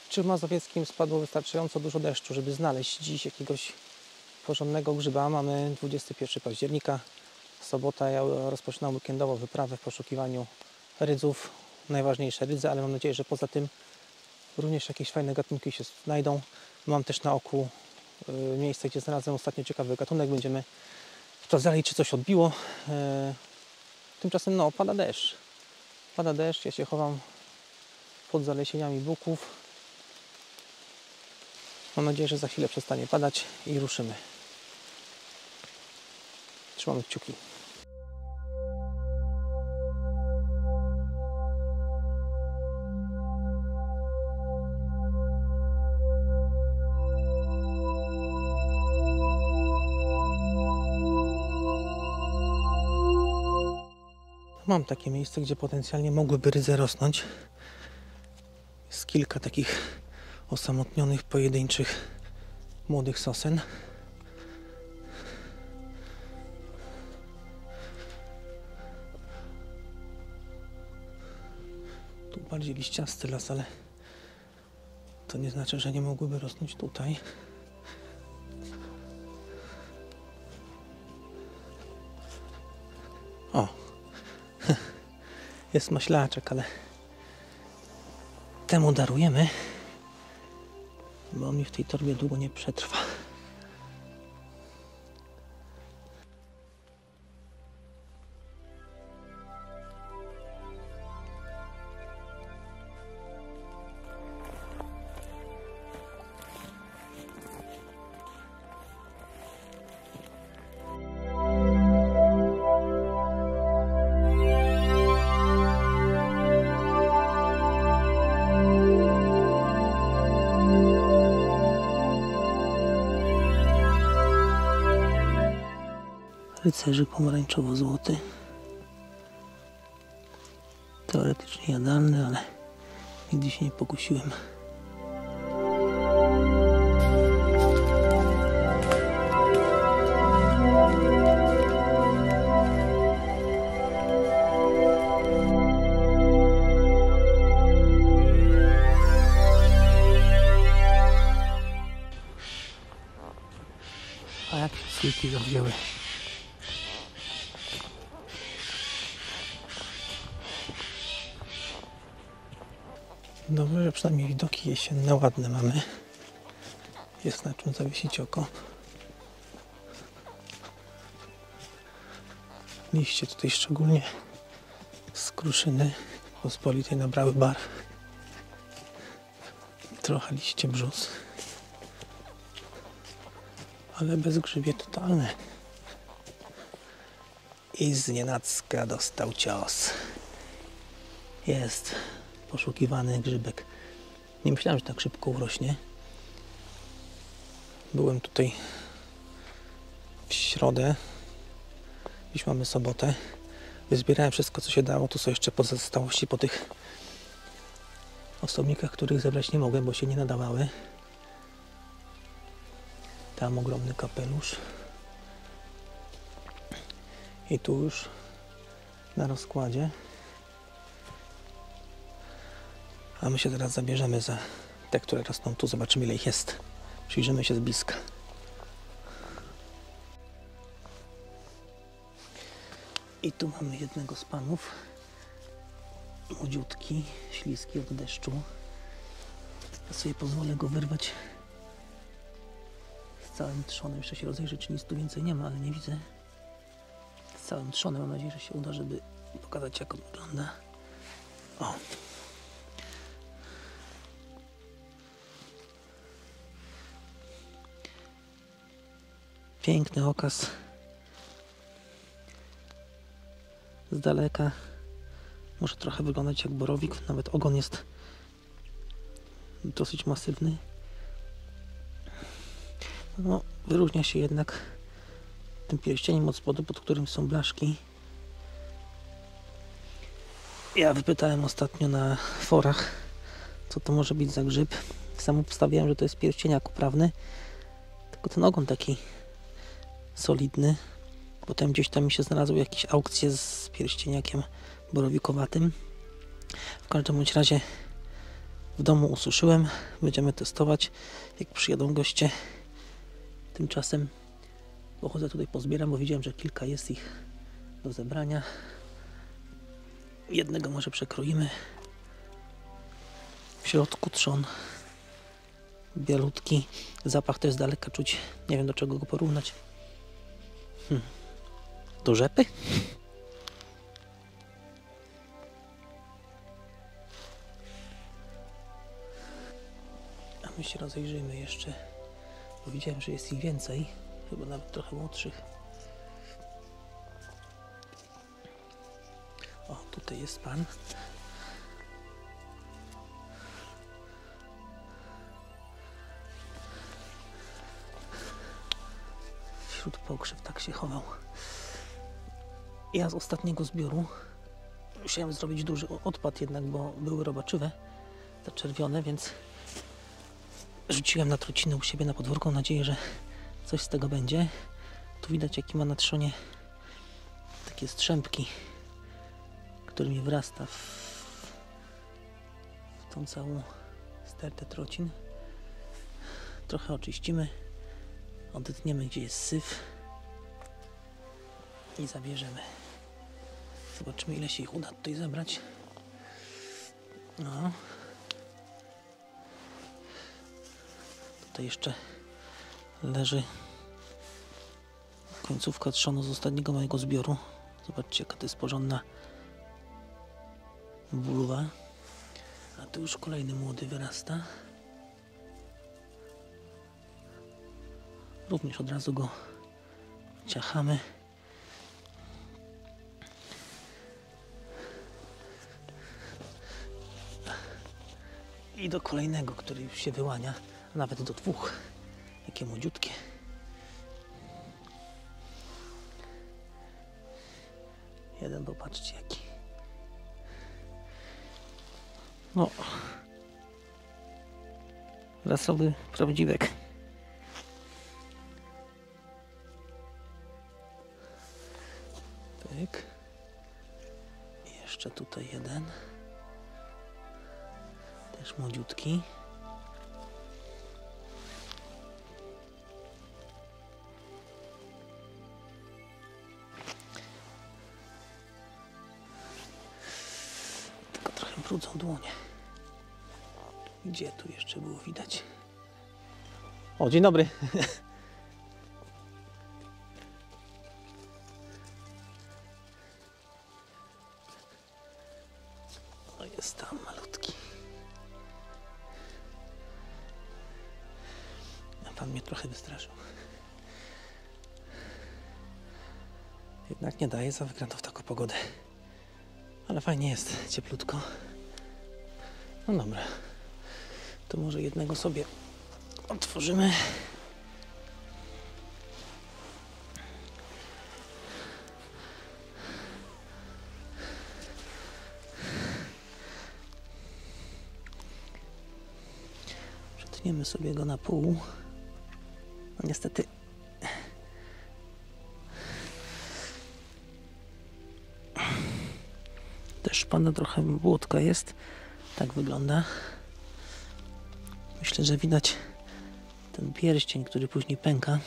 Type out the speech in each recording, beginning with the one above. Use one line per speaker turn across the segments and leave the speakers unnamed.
Czy w Mazowieckim spadło wystarczająco dużo deszczu, żeby znaleźć dziś jakiegoś porządnego grzyba? Mamy 21 października, sobota. Ja rozpoczynam weekendową wyprawę w poszukiwaniu rydzów. Najważniejsze rydze, ale mam nadzieję, że poza tym również jakieś fajne gatunki się znajdą. Mam też na oku miejsce, gdzie znalazłem ostatnio ciekawy gatunek. Będziemy sprawdzali, czy coś odbiło. Tymczasem no, pada deszcz. Pada deszcz, ja się chowam pod zalesieniami buków. Mam nadzieję, że za chwilę przestanie padać i ruszymy. Trzymamy kciuki. Mam takie miejsce, gdzie potencjalnie mogłyby rydze rosnąć. Jest kilka takich osamotnionych, pojedynczych, młodych sosen. Tu bardziej liściasty las, ale to nie znaczy, że nie mogłyby rosnąć tutaj. O! Jest maślaczek, ale temu darujemy, bo on mi w tej torbie długo nie przetrwa. Rycerzy pomarańczowo-złoty. Teoretycznie jadalny, ale nigdy się nie pokusiłem. A jak słiki zawzięły? Dobrze, że przynajmniej widoki jesienne ładne mamy. Jest na czym zawiesić oko. Liście tutaj szczególnie z kruszyny pospolitej nabrały barw. Trochę liście brzus. Ale bezgrzybie totalne. I znienacka dostał cios. Jest poszukiwany grzybek. Nie myślałem, że tak szybko urośnie. Byłem tutaj w środę. Dziś mamy sobotę. Wyzbierałem wszystko, co się dało. Tu są jeszcze pozostałości po tych osobnikach, których zebrać nie mogłem, bo się nie nadawały. Tam ogromny kapelusz. I tu już na rozkładzie. A my się teraz zabierzemy za te, które rosną tu. Zobaczymy, ile ich jest. Przyjrzymy się z bliska. I tu mamy jednego z panów. Młodziutki, śliski od deszczu. Ja sobie pozwolę go wyrwać z całym trzonem. Jeszcze się rozejrzeć, czy nic tu więcej nie ma, ale nie widzę. Z całym trzonem. Mam nadzieję, że się uda, żeby pokazać, jak on wygląda. O! Piękny okaz. Z daleka może trochę wyglądać jak borowik, nawet ogon jest dosyć masywny. No, wyróżnia się jednak tym pierścieniem od spodu, pod którym są blaszki. Ja wypytałem ostatnio na forach, co to może być za grzyb. Sam obstawiałem, że to jest pierścieniak uprawny, tylko ten ogon taki solidny. Potem gdzieś tam mi się znalazły jakieś aukcje z pierścieniakiem borowikowatym. W każdym bądź razie w domu ususzyłem. Będziemy testować, jak przyjadą goście. Tymczasem pochodzę tutaj, pozbieram, bo widziałem, że kilka jest ich do zebrania. Jednego może przekroimy. W środku trzon bielutki. Zapach to jest z daleka czuć. Nie wiem, do czego go porównać. Do rzepy? A my się rozejrzyjmy jeszcze, bo widziałem, że jest ich więcej. Chyba nawet trochę młodszych. O, tutaj jest pan. Wśród pokrzyw tak się chował. Ja z ostatniego zbioru musiałem zrobić duży odpad jednak, bo były robaczywe, zaczerwione, więc rzuciłem na truciny u siebie na podwórko. Mam nadzieję, że coś z tego będzie. Tu widać, jaki ma na trzonie takie strzępki, którymi wrasta w tą całą stertę trocin. Trochę oczyścimy, odetniemy, gdzie jest syf i zabierzemy. Zobaczymy, ile się ich uda tutaj zebrać. No. Tutaj jeszcze leży końcówka trzonu z ostatniego mojego zbioru. Zobaczcie, jaka to jest porządna bulwa. A tu już kolejny młody wyrasta. Również od razu go ciachamy. I do kolejnego, który już się wyłania, a nawet do dwóch. Jakie młodziutkie. Jeden, popatrzcie jaki. No. Rasowy prawdziwek. Tak. I jeszcze tutaj jeden. Też młodziutki. Tylko trochę brudzą dłonie. Gdzie tu jeszcze było widać? O, dzień dobry. O, jest tam malutki. Pan mnie trochę wystraszył. Jednak nie daje za wygraną w taką pogodę. Ale fajnie jest, cieplutko. No dobra. To może jednego sobie otworzymy. Przetniemy sobie go na pół. No niestety też pana trochę błotka jest. Tak wygląda. Myślę, że widać ten pierścień, który później pęka.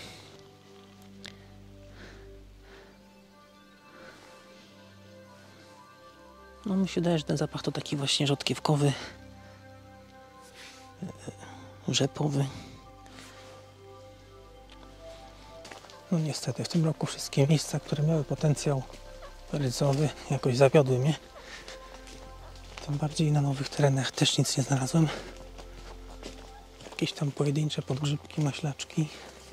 No mi się wydaje, że ten zapach to taki właśnie rzodkiewkowy, rzepowy. No niestety w tym roku wszystkie miejsca, które miały potencjał rydzowy, jakoś zawiodły mnie. Tym bardziej na nowych terenach też nic nie znalazłem. Jakieś tam pojedyncze podgrzybki, maślaczki.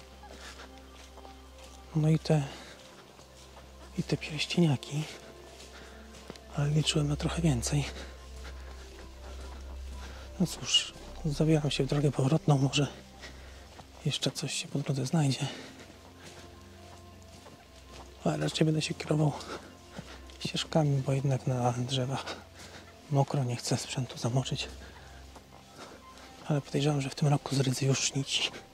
No i te pierścieniaki. Ale liczyłem na trochę więcej. No cóż, zabieram się w drogę powrotną. Może jeszcze coś się po drodze znajdzie. Ale raczej będę się kierował ścieżkami, bo jednak na drzewach mokro, nie chcę sprzętu zamoczyć. Ale podejrzewam, że w tym roku z rydzy już nici.